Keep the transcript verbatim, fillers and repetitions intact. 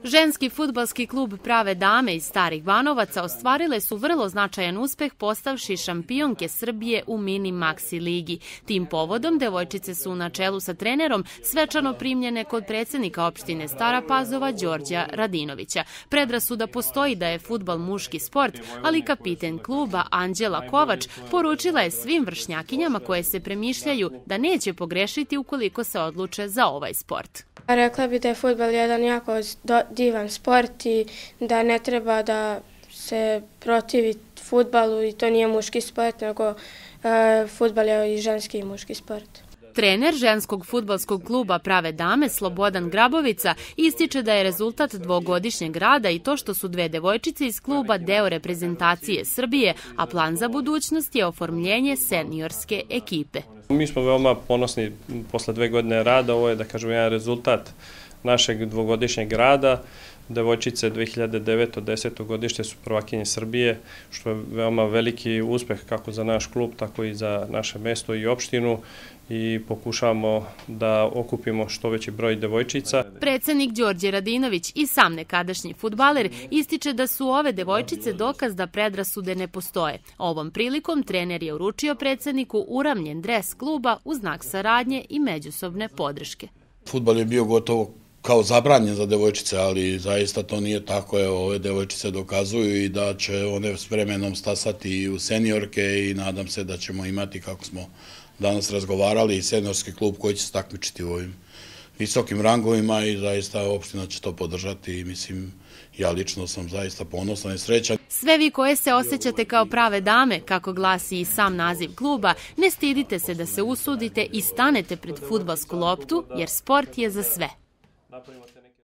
Ženski fudbalski klub Prave dame iz Starih Banovaca ostvarile su vrlo značajan uspeh postavši šampionke Srbije u mini maksi ligi. Tim povodom devojčice su na čelu sa trenerom svečano primljene kod predsjednika opštine Stara Pazova Đorđa Radinovića. Predrasuda postoji da je fudbal muški sport, ali kapiten kluba Anđela Kovač poručila je svim vršnjakinjama koje se premišljaju da neće pogrešiti ukoliko se odluče za ovaj sport. Rekla bi da je fudbal jedan jako divan sport i da ne treba da se protivi fudbalu i to nije muški sport, nego fudbal je i ženski i muški sport. Trener ženskog fudbalskog kluba Prave dame Slobodan Grabovica ističe da je rezultat dvogodišnjeg rada i to što su dve devojčice iz kluba deo reprezentacije Srbije, a plan za budućnost je oformljenje seniorske ekipe. Mi smo veoma ponosni posle dve godine rada, ovo je da kažem jedan rezultat našeg dvogodišnjeg rada. Devojčice dve hiljade deveto deseto godište su prvakinje Srbije, što je veoma veliki uspeh kako za naš klub, tako i za naše mesto i opštinu i pokušavamo da okupimo što veći broj devojčica. Predsjednik Đorđe Radinović i sam nekadašnji fudbaler ističe da su ove devojčice dokaz da predrasude ne postoje. Ovom prilikom trener je uručio predsjedniku uramljen dres kluba u znak saradnje i međusobne podrške. Fudbal je bio gotovo kao zabranjen za devojčice, ali zaista to nije tako. Evo, ove devojčice dokazuju i da će one s vremenom stasati i u seniorke i nadam se da ćemo imati, kako smo danas razgovarali, i seniorski klub koji će se takmičiti u ovim visokim rangovima i zaista opština će to podržati i mislim, ja lično sam zaista ponosan i srećan. Sve vi koje se osjećate kao prave dame, kako glasi i sam naziv kluba, ne stidite se da se usudite i stanete pred fudbalsku loptu, jer sport je za sve.